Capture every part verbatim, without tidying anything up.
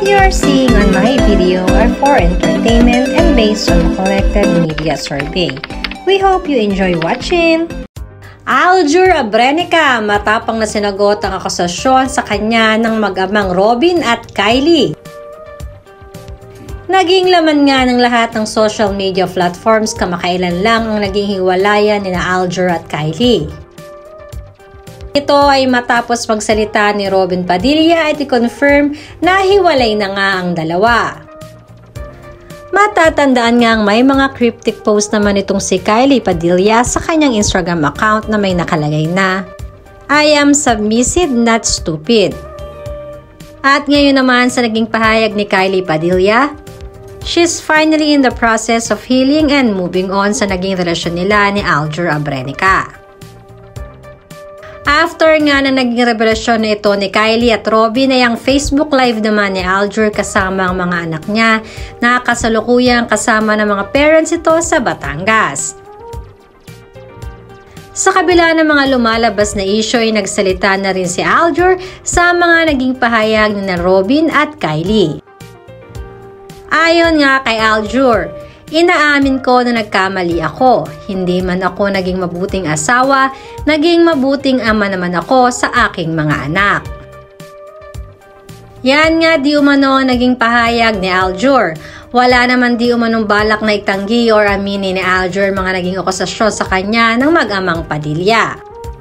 that you are seeing on my video are for entertainment and based on collected media survey. We hope you enjoy watching! Aljur Abrenica, matapang na sinagot ang akusasyon sa kanya ng Magamang Robin at Kylie. Naging laman nga ng lahat ng social media platforms kamakailan lang ang naging hiwalayan ni Aljur at Kylie. Ito ay matapos magsalita ni Robin Padilla at i-confirm na hiwalay na nga ang dalawa. Matatandaan nga ang may mga cryptic post naman itong si Kylie Padilla sa kanyang Instagram account na may nakalagay na I am submissive, not stupid. At ngayon naman sa naging pahayag ni Kylie Padilla, she's finally in the process of healing and moving on sa naging relasyon nila ni Aljur Abrenica. After nga na naging revelasyon na ito ni Kylie at Robin ay ang Facebook Live naman ni Aljur kasama ang mga anak niya na kasalukuyang kasama ng mga parents ito sa Batangas. Sa kabila ng mga lumalabas na issue ay nagsalita na rin si Aljur sa mga naging pahayag ni Robin at Kylie. Ayon nga kay Aljur, inaamin ko na nagkamali ako. Hindi man ako naging mabuting asawa, naging mabuting ama naman ako sa aking mga anak. Yan nga di umano ang naging pahayag ni Aljur. Wala naman di umanong balak na itanggi or aminin ni Aljur mga naging akusasyon sa kanya ng Magamang Padilla.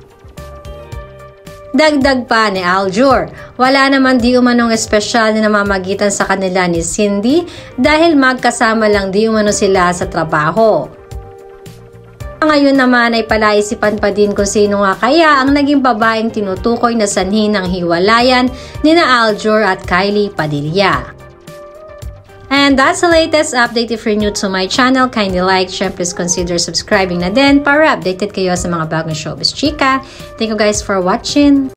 Dagdag pa ni Aljur, wala naman di umanong espesyal na namamagitan sa kanila ni Cindy dahil magkasama lang di umano sila sa trabaho. Ngayon naman ay palaisipan pa din kung sino nga kaya ang naging babaeng tinutukoy na sanhi ng hiwalayan ni na Aljur at Kylie Padilla. And that's the latest update. If you're new to my channel, kindly like, share, please consider subscribing na din para updated kayo sa mga bagong showbiz chika. Thank you guys for watching.